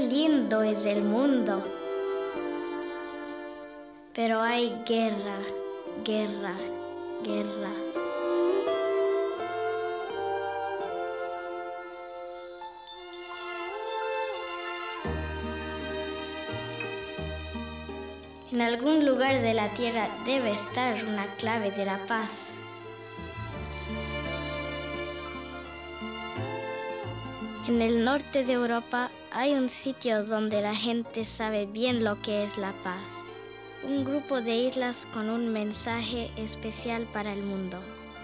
lindo es el mundo. Pero hay guerra, guerra, guerra. En algún lugar de la tierra debe estar una clave de la paz. En el norte de Europa hay un sitio donde la gente sabe bien lo que es la paz. Un grupo de islas con un mensaje especial para el mundo.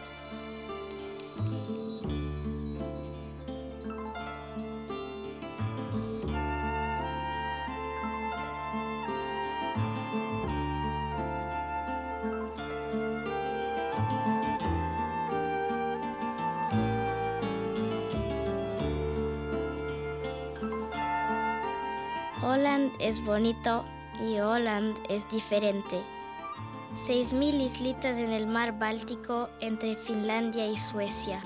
Åland es bonito y Åland es diferente. 6.000 islitas en el mar Báltico entre Finlandia y Suecia.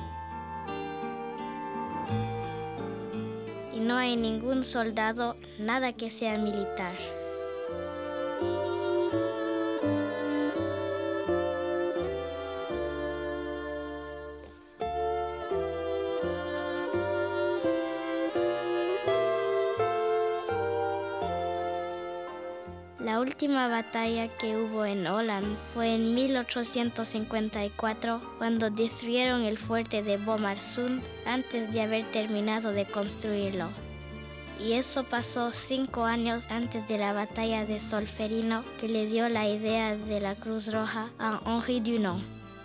Y no hay ningún soldado, nada que sea militar. La última batalla que hubo en Åland fue en 1854, cuando destruyeron el fuerte de Bomarsund antes de haber terminado de construirlo. Y eso pasó 5 años antes de la batalla de Solferino, que le dio la idea de la Cruz Roja a Henri Dunant.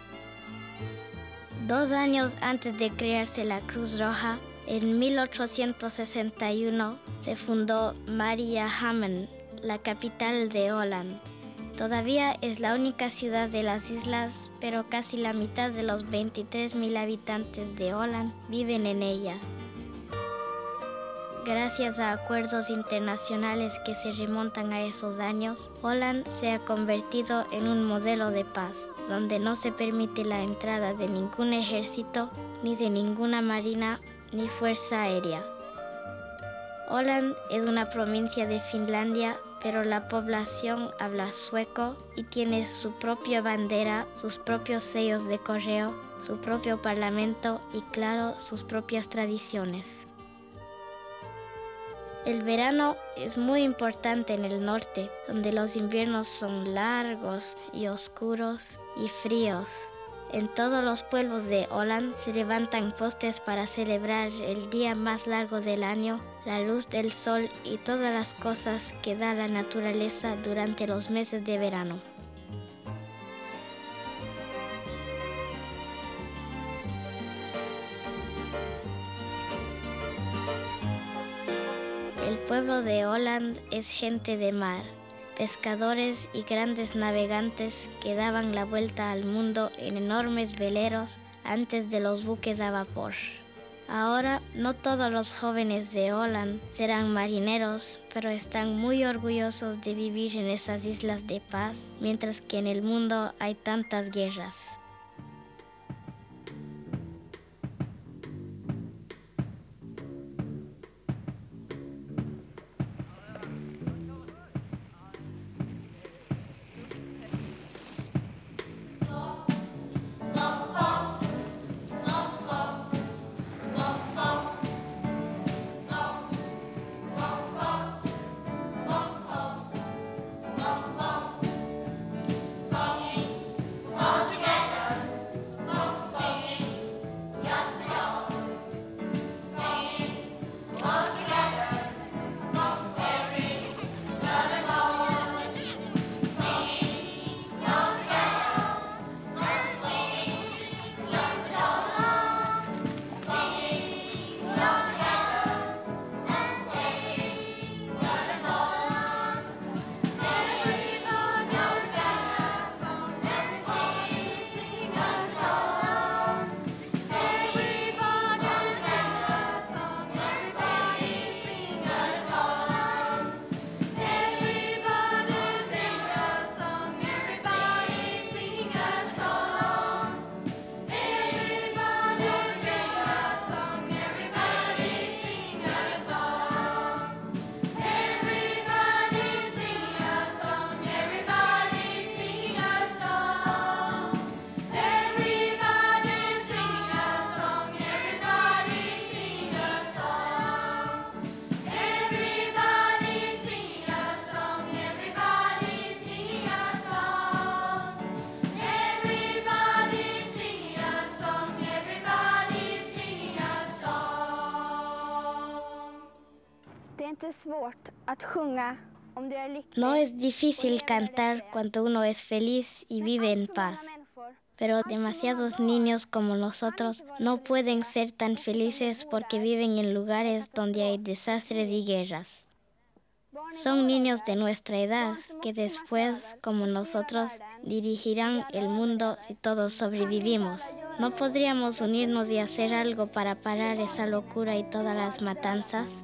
2 años antes de crearse la Cruz Roja, en 1861 se fundó Mariehamn, la capital de Åland. Todavía es la única ciudad de las islas, pero casi la mitad de los 23.000 habitantes de Åland viven en ella. Gracias a acuerdos internacionales que se remontan a esos años, Åland se ha convertido en un modelo de paz, donde no se permite la entrada de ningún ejército, ni de ninguna marina, ni fuerza aérea. Åland es una provincia de Finlandia, pero la población habla sueco y tiene su propia bandera, sus propios sellos de correo, su propio parlamento y, claro, sus propias tradiciones. El verano es muy importante en el norte, donde los inviernos son largos y oscuros y fríos. En todos los pueblos de Åland se levantan postes para celebrar el día más largo del año, la luz del sol y todas las cosas que da la naturaleza durante los meses de verano. El pueblo de Åland es gente de mar, pescadores y grandes navegantes que daban la vuelta al mundo en enormes veleros antes de los buques a vapor. Ahora no todos los jóvenes de Åland serán marineros, pero están muy orgullosos de vivir en esas islas de paz, mientras que en el mundo hay tantas guerras. All together. No es difícil cantar cuando uno es feliz y vive en paz. Pero demasiados niños como nosotros no pueden ser tan felices porque viven en lugares donde hay desastres y guerras. Son niños de nuestra edad que después, como nosotros, dirigirán el mundo si todos sobrevivimos. ¿No podríamos unirnos y hacer algo para parar esa locura y todas las matanzas?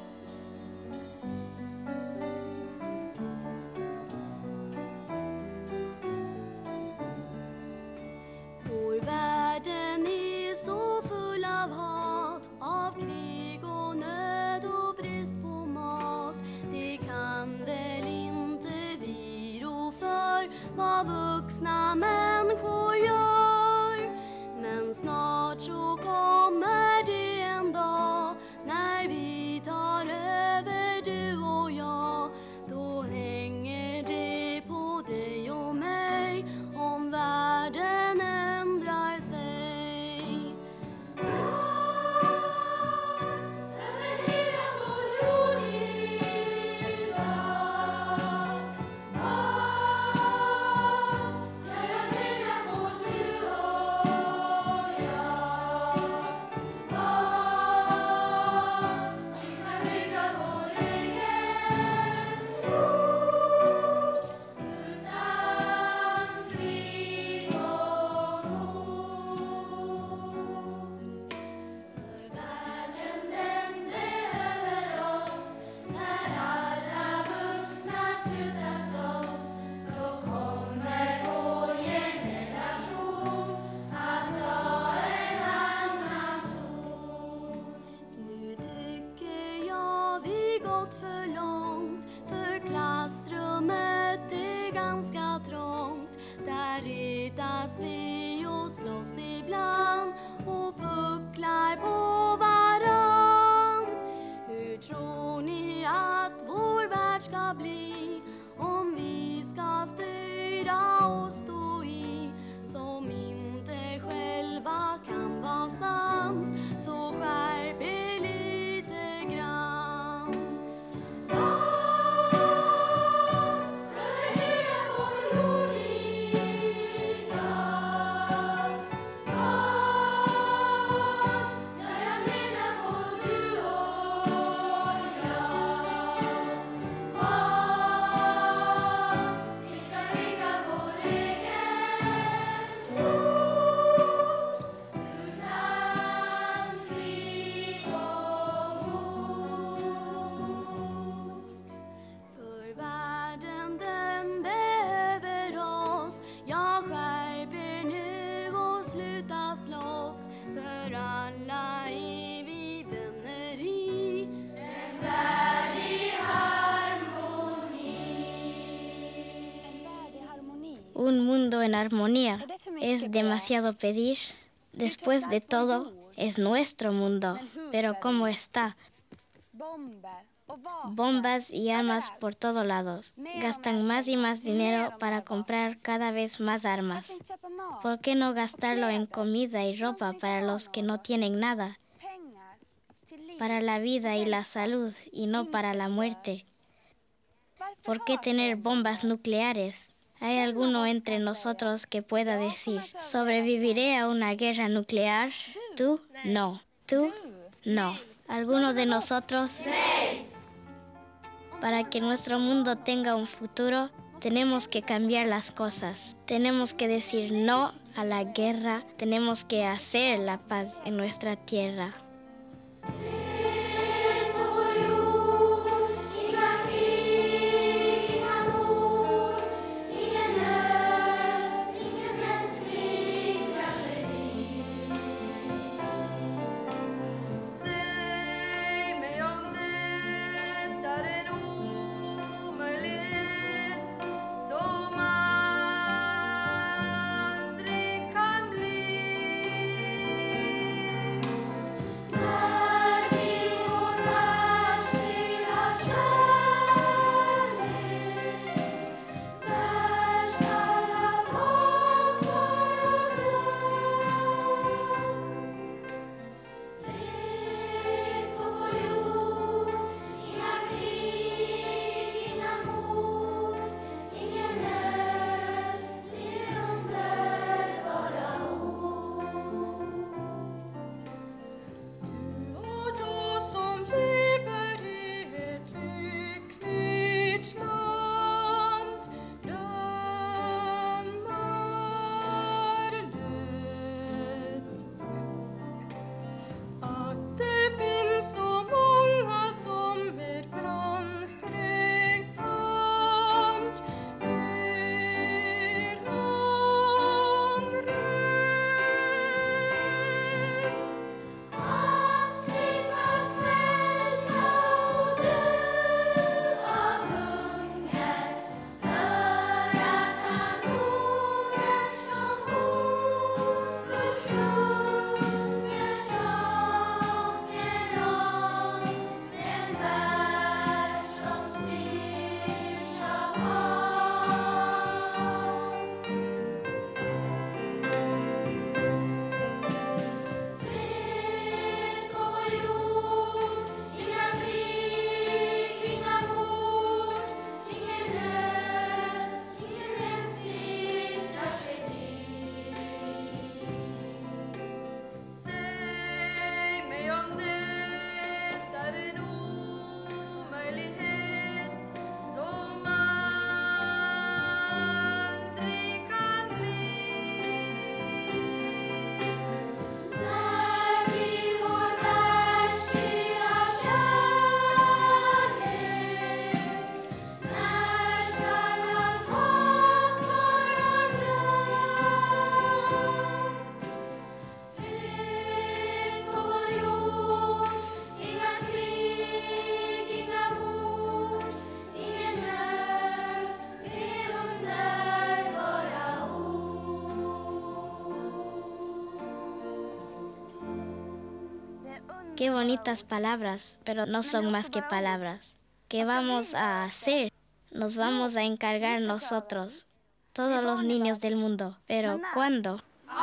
Världen är så full av hat, av krig och nöd och brist på mat. Det kan väl inte vi rå för vad vuxna människor gör. Men snart så kommer det en dag när vi tar över, du och jag. Då hänger det på dig och mig om världen ändrar sig. Över hela vår jord idag. Jag menar på du och jag. Vi ska bygga vår egen jord utan krig och hot. För världen den behöver oss. När alla vuxna slutar slåss, då kommer vår generation att ta en annan ton. Nu tycker jag vi gått för långt, för klassrummet är ganska trångt. Där retas vi och slåss ibland och pucklar på varann. Hur tror ni att vår värld ska bli om vi ska styra och stå i, som inte själva kan vara sams? Så skärp er lite grann. Över hela vår jord idag. Jag menar på du och jag. Vi ska bygga vår egen jord utan krig och hot. För världen den behöver oss. Jag skärper nu och sluta slåss. För alla är vi vänner i en värld i harmoni. Un mundo en armonía es demasiado pedir. Después de todo, es nuestro mundo. Pero ¿cómo está? Bombas y armas por todos lados. Gastan más y más dinero para comprar cada vez más armas. ¿Por qué no gastarlo en comida y ropa para los que no tienen nada? Para la vida y la salud y no para la muerte. ¿Por qué tener bombas nucleares? ¿Hay alguno entre nosotros que pueda decir, sobreviviré a una guerra nuclear? Tú, no. Tú, no. ¿Alguno de nosotros? Para que nuestro mundo tenga un futuro, tenemos que cambiar las cosas. Tenemos que decir no a la guerra. Tenemos que hacer la paz en nuestra tierra. När Qué bonitas palabras, pero no son más que palabras. ¿Qué vamos a hacer? Nos vamos a encargar nosotros, todos los niños del mundo. ¿Pero cuándo?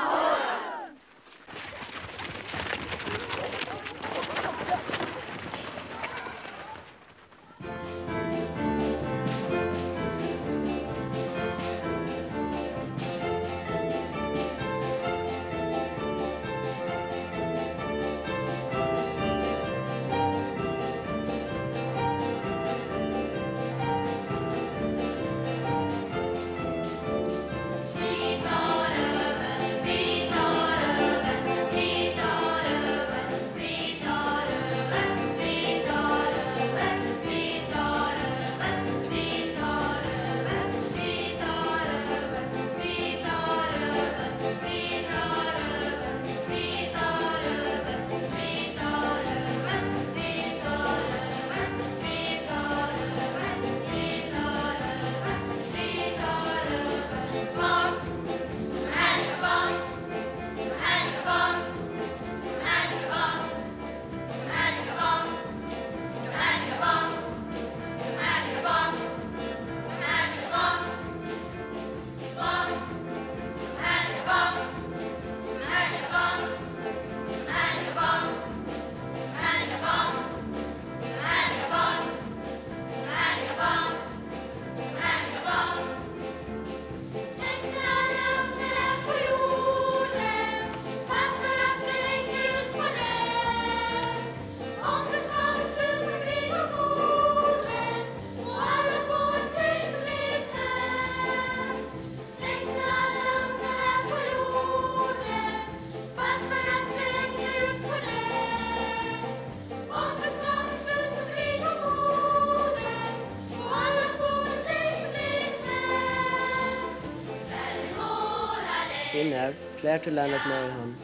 Kvinnor, klär till landet Norrhamn.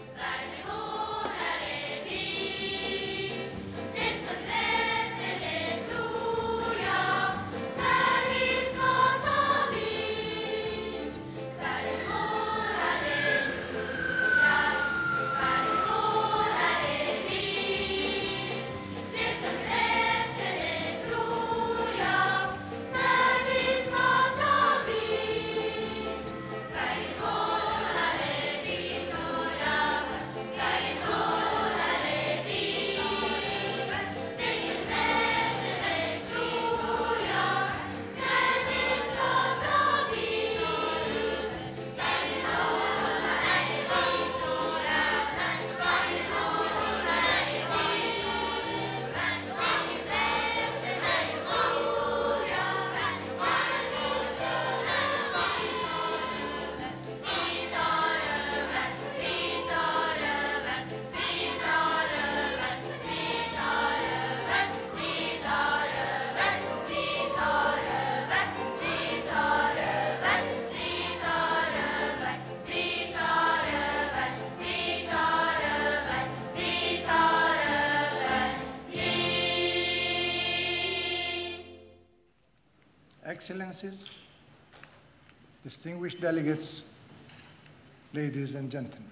Excellencies, distinguished delegates, ladies and gentlemen.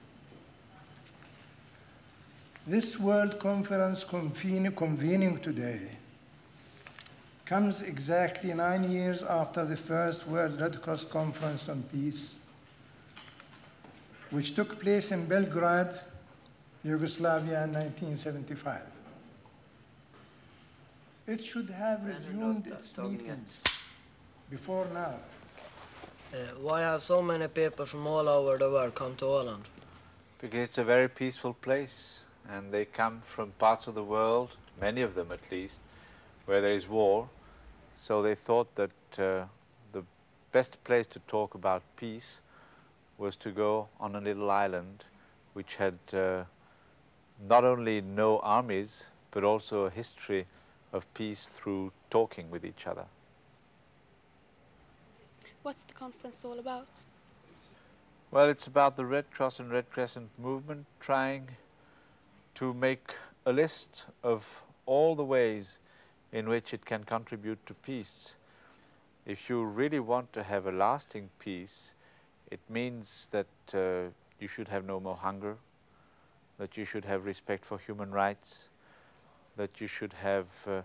This World Conference convening today comes exactly 9 years after the first World Red Cross Conference on Peace, which took place in Belgrade, Yugoslavia in 1975. It should have resumed its meetings before now. Why have so many people from all over the world come to Åland? Because it's a very peaceful place, and they come from parts of the world, many of them at least, where there is war. So they thought that the best place to talk about peace was to go on a little island which had not only no armies, but also a history of peace through talking with each other. What's the conference all about? Well, it's about the Red Cross and Red Crescent movement trying to make a list of all the ways in which it can contribute to peace. If you really want to have a lasting peace, it means that you should have no more hunger, that you should have respect for human rights, that you should have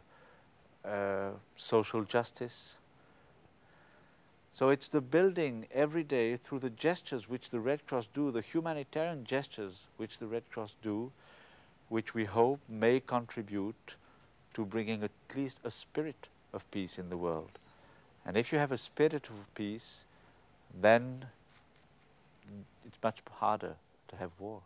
social justice. So it's the building every day through the gestures which the Red Cross do, the humanitarian gestures which the Red Cross do, which we hope may contribute to bringing at least a spirit of peace in the world. And if you have a spirit of peace, then it's much harder to have war.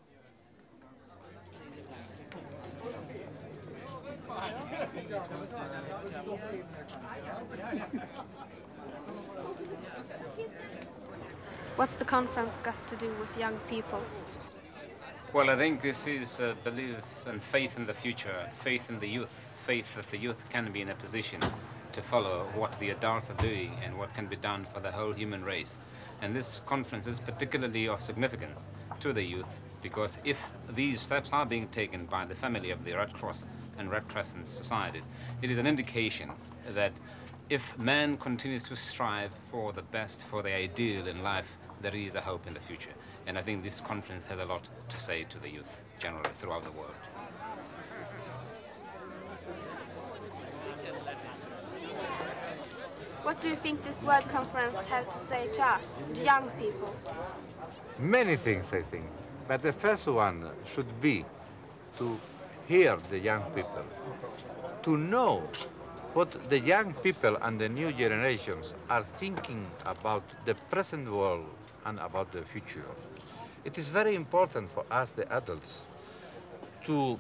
What's the conference got to do with young people? Well, I think this is a belief and faith in the future, faith in the youth, faith that the youth can be in a position to follow what the adults are doing and what can be done for the whole human race. And this conference is particularly of significance to the youth, because if these steps are being taken by the family of the Red Cross and Red Crescent societies, it is an indication that if man continues to strive for the best, for the ideal in life, there is a hope in the future. And I think this conference has a lot to say to the youth generally throughout the world. What do you think this World Conference have to say to us, the young people? Many things, I think. But the first one should be to hear the young people, to know what the young people and the new generations are thinking about the present world and about the future. It is very important for us, the adults, to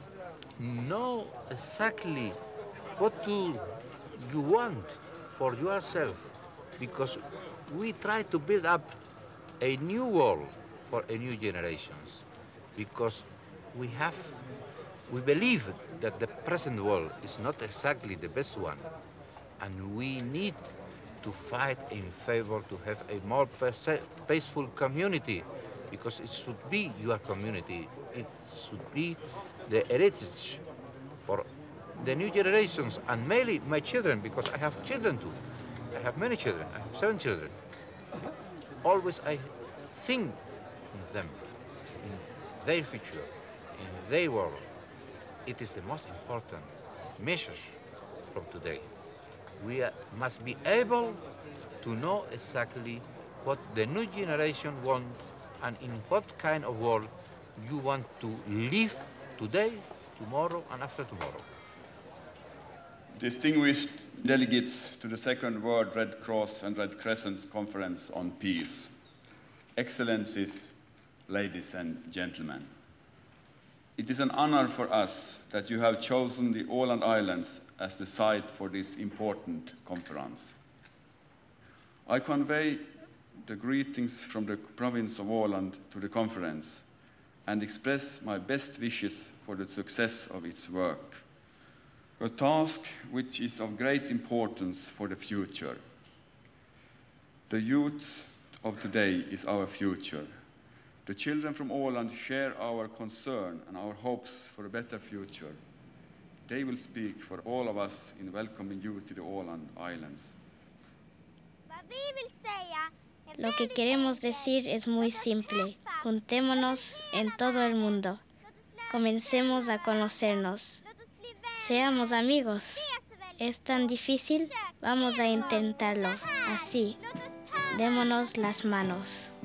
know exactly what do you want for yourself, because we try to build up a new world for a new generations, because we believe that the present world is not exactly the best one, and we need to fight in favor to have a more peaceful community, because it should be your community. It should be the heritage for the new generations, and mainly my children, because I have children too. I have many children. I have 7 children. Always I think in them, in their future, in their world. It is the most important message from today. We must be able to know exactly what the new generation wants and in what kind of world you want to live today, tomorrow, and after tomorrow. Distinguished delegates to the Second World Red Cross and Red Crescent Conference on Peace, Excellencies, ladies and gentlemen. It is an honor for us that you have chosen the Åland Islands as the site for this important conference. I convey the greetings from the province of Åland to the conference and express my best wishes for the success of its work, a task which is of great importance for the future. The youth of today is our future. The children from Åland share our concern and our hopes for a better future. They will speak for all of us in welcoming you to the Åland Islands. Lo que queremos decir es muy simple. Juntémonos en todo el mundo. Comencemos a conocernos. Seamos amigos. ¿Es tan difícil? Vamos a intentarlo. Así. Démonos las manos.